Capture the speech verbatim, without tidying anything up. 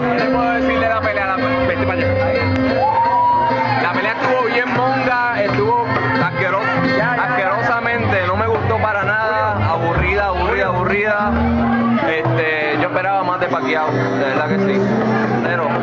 ¿Qué te puedo decir de la pelea? La, vete para allá. La pelea estuvo bien monga, estuvo asquerosa, asquerosamente, no me gustó para nada, aburrida, aburrida, aburrida. Este, yo esperaba más de Pacquiao, de verdad que sí. Pero